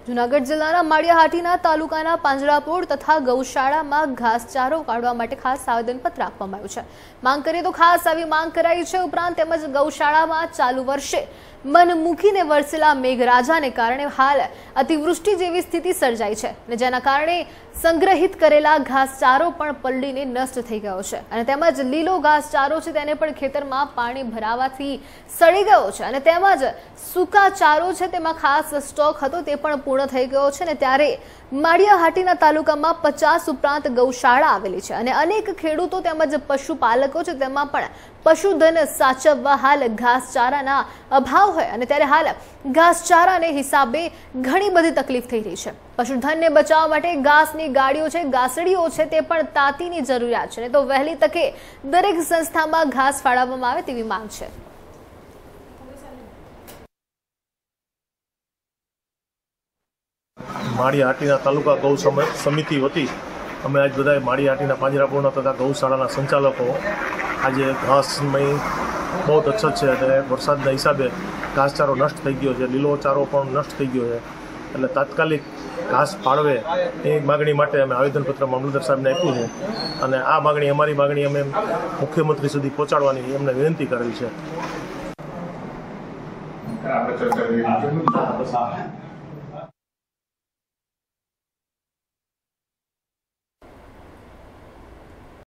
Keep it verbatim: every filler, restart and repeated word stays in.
જૂનાગઢ જિલ્લાના માળિયાહાટીના તાલુકાના પાંજરાપોળ તથા ગૌશાળામાં ઘાસચારો કાઢવા માટે ખાસ આવેદનપત્ર આપવામાં આવ્યું છે। માંગ કરીએ તો ખાસ આવી માંગ કરાઈ છે। ઉપરાંત તેમજ ગૌશાળામાં ચાલુ વર્ષે મન મૂકીને વરસેલા મેઘરાજાને કારણે હાલ અતિવૃષ્ટિ જેવી સ્થિતિ સર્જાઈ છે અને જેના કારણે સંગ્રહિત કરેલા ઘાસચારો પણ પલળીને નષ્ટ થઈ ગયો છે અને તેમજ લીલો ઘાસચારો છે તેને પણ ખેતરમાં પાણી ભરાવાથી સડી ગયો છે અને તેમજ સૂકા ચારો છે તેમાં ખાસ સ્ટોક હતો તે પણ પૂર્ણ થઈ ગયો છે અને ત્યારે માળિયાહાટીના તાલુકામાં પચાસ ઉપરાંત ગૌશાળા આવેલી છે અને અનેક ખેડૂતો તેમજ પશુપાલકો છે તેમાં પણ પશુધન સાચવવા હાલ ઘાસચારાના અભાવ હોય અને ત્યારે હાલ ઘાસચારાને હિસાબે ઘણી બધી તકલીફ થઈ રહી છે। પશુધનને બચાવવા માટે ઘાસની ગાડીઓ છે, ઘાસડીઓ છે તે પણ તાતીની જરૂરિયાત છે તો વહેલી તકે દરેક સંસ્થામાં ઘાસ ફાળવવામાં આવે તેવી માંગ છે। માળિયાહાટીના તાલુકા ગૌ સમિતિ વતી અમે આજ બધા માળિયાહાટીના પાંજરાપોળના તથા ગૌશાળાના સંચાલકો આજે ઘાસમય બહુ અછત છે અને વરસાદના હિસાબે ઘાસચારો નષ્ટ થઈ ગયો છે, લીલો ચારો પણ નષ્ટ થઈ ગયો છે એટલે તાત્કાલિક ઘાસ ફાળવે એ માગણી માટે અમે આવેદનપત્ર મામલતદાર સાહેબને આપ્યું છે અને આ માગણી અમારી માગણી અમે મુખ્યમંત્રી સુધી પહોંચાડવાની એમને વિનંતી કરેલ છે।